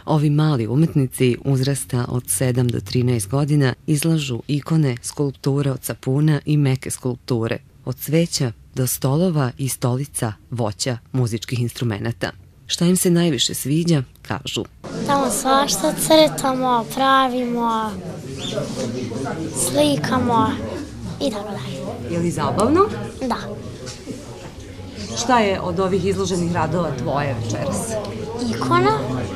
Ovi mali umetnici uzrasta od 7 do 13 godina izlažu ikone, skulpture od sapuna i meke skulpture, od cveća do stolova i stolica, voća, muzičkih instrumenata. Šta im se najviše sviđa, kažu. Tamo svašta crtamo, pravimo, slikamo i tako dalje. Je li zabavno? Da. Šta je od ovih izloženih radova tvoje večeras? Ikona,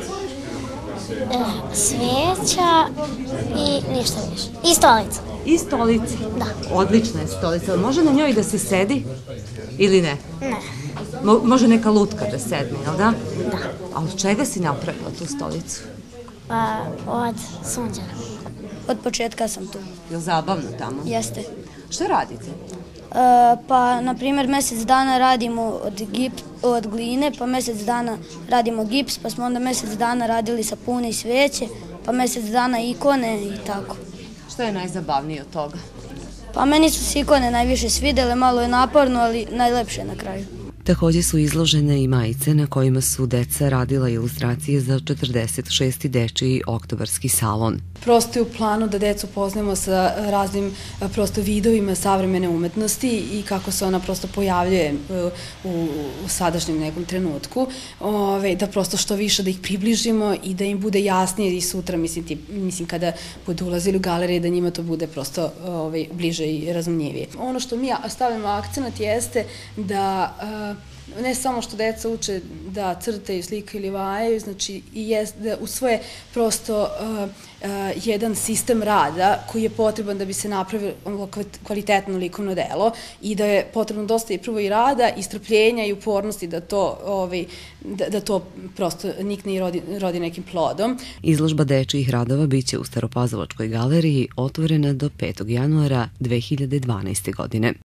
sveća i ništa više. I stolica. I stolica? Da. Odlična je stolica. Može na njoj da se sedi ili ne? Ne. Može neka lutka da sedne, jel da? Da. A od čega si napravila tu stolicu? Od sunđera. Od početka sam tu. Je li zabavno tamo? Jeste. Šta radite? Pa, na primjer, mjesec dana radimo od gline, pa mjesec dana radimo gips, pa smo onda mjesec dana radili sapune i sveće, pa mjesec dana ikone i tako. Šta je najzabavnije od toga? Pa meni su se ikone najviše svidele, malo je naporno, ali najlepše na kraju. Također su izložene i majice na kojima su deca radila ilustracije za 46. dečiji oktobarski salon. Prosto je u planu da decu poznajemo sa raznim prosto vidovima savremene umetnosti i kako se ona prosto pojavljuje u sadašnjem nekom trenutku, da prosto što više da ih približimo i da im bude jasnije i sutra, mislim kada budu ulazili u galerije, da njima to bude prosto bliže i razumljivije. Ono što mi stavljamo akcenat jeste da ne samo što deca uče da crtaju, slikaju ili vajaju, znači i da usvoje prosto jedan sistem rada koji je potreban da bi se napravilo kvalitetno likovno delo i da je potrebno dosta i prvo i rada, i strpljenja i upornosti da to prosto nikne i rodi nekim plodom. Izložba dečijih radova biće u Staropazovačkoj galeriji otvorena do 5. januara 2012. godine.